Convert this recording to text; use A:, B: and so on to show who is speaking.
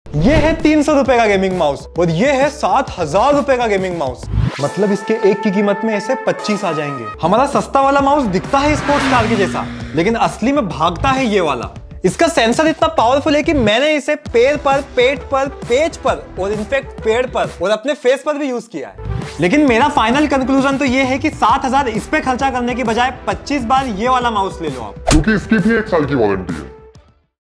A: ये है 300 रुपए का गेमिंग माउस और ये है 7000 रुपए का गेमिंग माउस। मतलब इसके एक की कीमत में ऐसे 25 आ जाएंगे। हमारा सस्ता वाला माउस दिखता है स्पोर्ट्स कार के जैसा, लेकिन असली में भागता है ये वाला। इसका सेंसर इतना पावरफुल है कि मैंने इसे पैर पर, पेट पर, पेज पर और इनफैक्ट पेड़ पर और अपने फेस पर भी यूज किया है। लेकिन मेरा फाइनल कंक्लूजन तो ये है कि 7000 इस पे खर्चा करने की बजाय 25 बार ये वाला माउस ले लो आप,
B: क्योंकि इसकी भी 1 साल की वारंटी है।